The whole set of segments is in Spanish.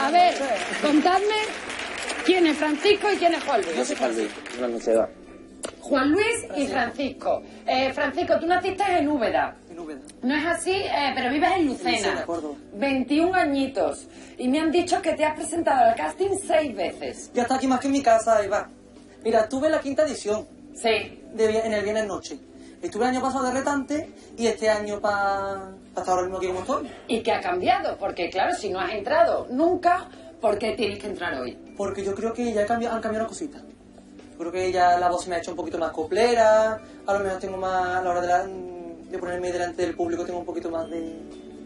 A ver, contadme quién es Francisco y quién es Juan Luis. Yo soy Juan Luis, una mocedad. Juan Luis y Francisco. Francisco, tú naciste en Úbeda. En Úbeda. No es así, pero vives en Lucena. 21 añitos. Y me han dicho que te has presentado al casting 6 veces. Ya está aquí más que en mi casa, Eva. Mira, estuve en la 5ª edición. Sí. En el Viernes Noche. Estuve el año pasado de retante y este año para estar ahora mismo aquí como estoy. ¿Y qué ha cambiado? Porque claro, si no has entrado nunca, ¿por qué tienes que entrar hoy? Porque yo creo que ya han cambiado cositas. Creo que ya la voz se me ha hecho un poquito más coplera, a lo mejor tengo más, a la hora de ponerme delante del público, tengo un poquito más de...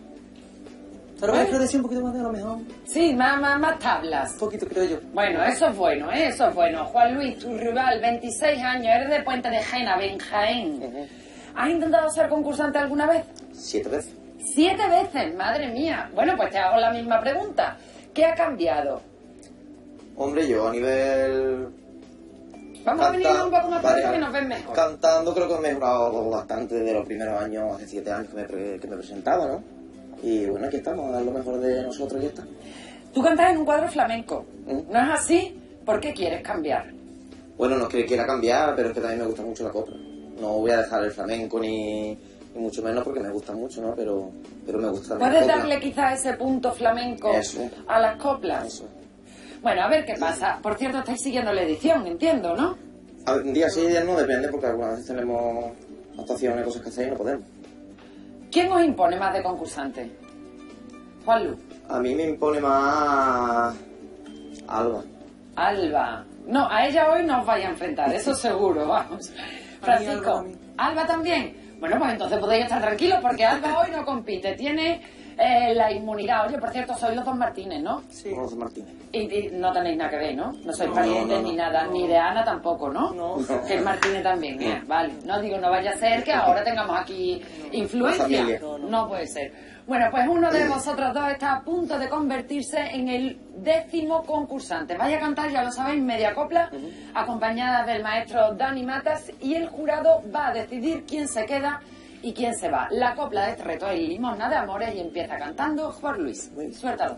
Pero creo que sí, un poquito más de a lo mejor. Sí, más tablas. Un poquito, creo yo. Bueno, eso es bueno, eso es bueno. Juan Luis, tu rival, 26 años, eres de Puente de Jena, en Jaén. ¿Has intentado ser concursante alguna vez? 7 veces. 7 veces, madre mía. Bueno, pues te hago la misma pregunta. ¿Qué ha cambiado? Hombre, yo a nivel... Vamos a venir un poco más para que nos ven mejor. Cantando creo que he mejorado bastante desde los primeros años, hace 7 años que me presentaba, ¿no? Y bueno, aquí estamos, a dar lo mejor de nosotros y ya está. Tú cantas en un cuadro flamenco, ¿no es así? ¿Por qué quieres cambiar? Bueno, no es que quiera cambiar, pero es que también me gusta mucho la copla. No voy a dejar el flamenco ni mucho menos porque me gusta mucho, ¿no? Pero me gusta también la ¿Puedes copla. darle quizás ese punto flamenco a las coplas? Eso. Bueno, a ver qué pasa. Por cierto, estáis siguiendo la edición, entiendo, ¿no? A ver, un día sí, día no, depende, porque algunas veces tenemos actuaciones, cosas que hacer y no podemos. ¿Quién os impone más de concursante? Juanlu. A mí me impone más... Alba. Alba. No, a ella hoy no os vais a enfrentar, eso seguro, vamos. Francisco. ¿Alba también? Bueno, pues entonces podéis estar tranquilos porque Alba hoy no compite, tiene la inmunidad. Oye, por cierto, sois los dos Martínez, ¿no? Sí. Los dos Martínez. Y no tenéis nada que ver, ¿no? No sois parientes ni nada, ni de Ana tampoco, ¿no? No. Que es Martínez también, vale. No digo, no vaya a ser que ahora tengamos aquí influencia. No puede ser. Bueno, pues uno de vosotros dos está a punto de convertirse en el 10º concursante. Vaya a cantar, ya lo sabéis, media copla, acompañada del maestro Dani Matas, y el jurado va a decidir quién se queda y quién se va. La copla de este reto es Limosna de Amores y empieza cantando Juan Luis. Suéltalo.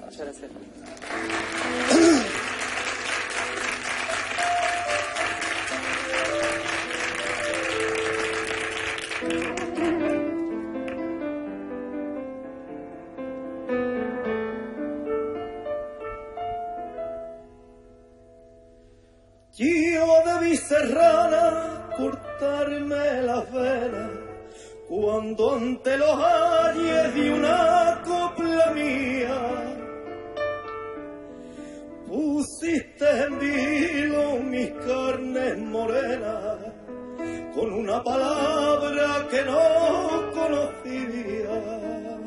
Yo debí serrana cortarme las venas cuando ante los ayes de una copla mía pusiste en vilo mis carnes morenas con una palabra que no conocía.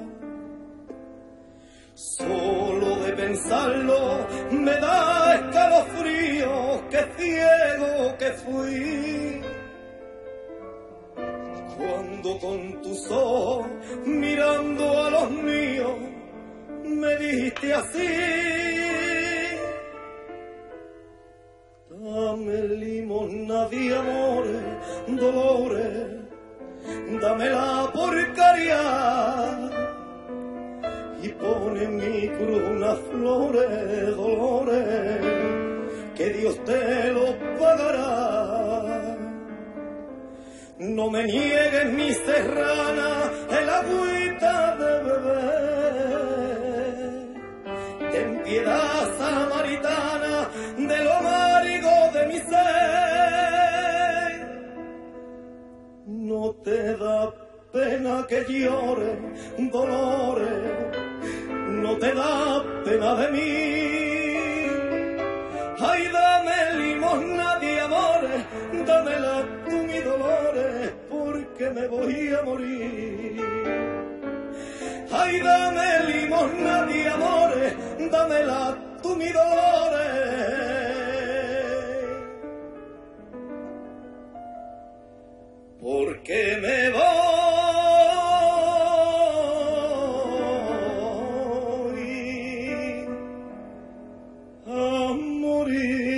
Solo de pensarlo me da escalofrío, que ciego que fui. Cuando con tus ojos, mirando a los míos, me dijiste así: dame limosna de amores, dolores, dame la por caridad. Y pone en mi cruz unas flores, dolores, que Dios te lo pagará. No me niegues, mi serrana, el agüita de beber. Ten piedad samaritana de lo amargo de mi ser. No te da pena que llore, dolores, no te da pena de mí. Ay, dame limosna de amores, dámela tú mi dolores, porque me voy a morir. Ay, dame limosna de amores, dámela tú mi dolores, porque me voy a morir.